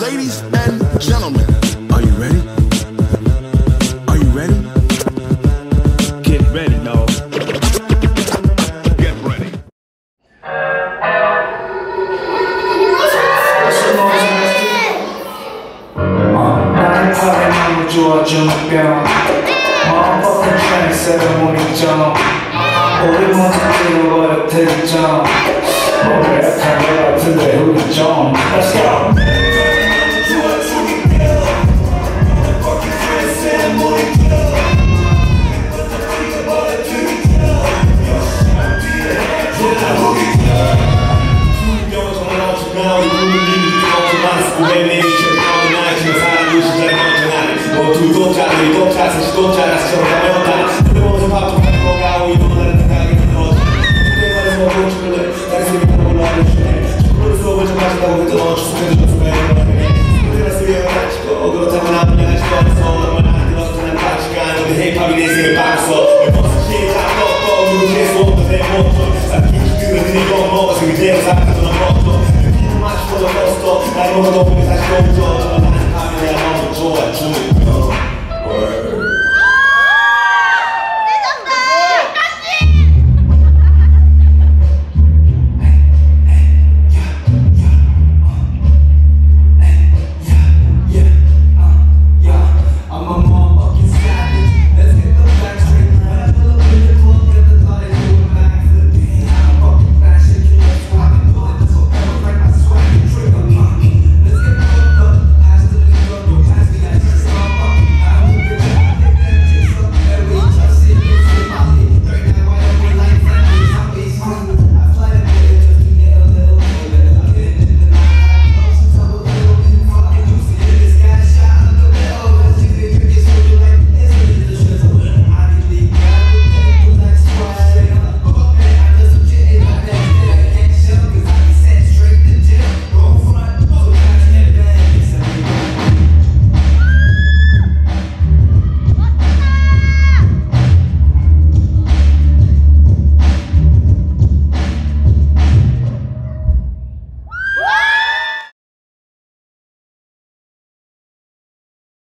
Ladies and gentlemen, are you ready? Are you ready? Get ready, no. Get ready. 나는 팔에 너무 좋아주는 뿅 퍼펙트 트렌드 세레모니점 우리 모두 잃어버려 대리점 오래약한 것 같은데 우리 좀 Let's go! I